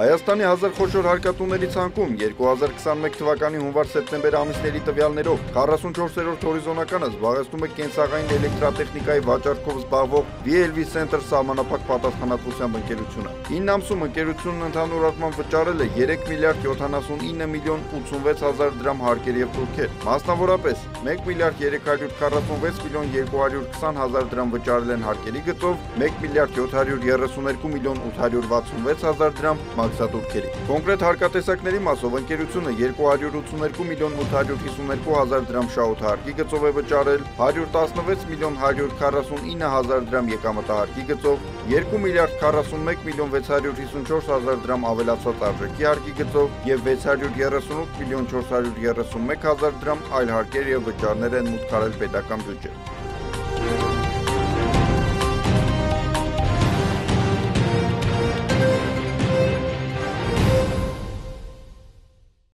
Հայաստանի 1000 խոշոր հարկատուների ցանկում 2021 թվականի հունվար-սեպտեմբեր ամիսների տվյալներով 44-րդ հորիզոնականը զբաղեցնում է կենցաղային էլեկտրատեխնիկայի վաճառքով զբաղվող VLV Center սահմանափակ պատասխանատվությամբ ընկերությունը։ 9 ամսում ընկերությունն ընդհանուր առմամբ վճարել է 3 միլիարդ 79 միլիոն 86 հազար դրամ հարկեր եւ տուրքեր։ Մասնավորապես 1 միլիարդ 346 միլիոն 220 հազար դրամ վճարել են հարկերի գծով, 1 միլիարդ 732 միլիոն 866 հազար դրամ մաքսատուրքերի։ Կոնկրետ հարկատեսակների մասով ընկերությունը 282 միլիոն 852 հազար դրամ շահութահարկի գծով է վճարել, 116 միլիոն 149 հազար դրամ եկամտահարկի գծով, 2 միլիարդ 41 միլիոն 654 հազար դրամ ավելացված արժեքի հարկի գծով եւ 638 միլիոն 431 հազար դրամ այլ հարկեր եւ վճարներ են մուտք արել պետական բյուջե։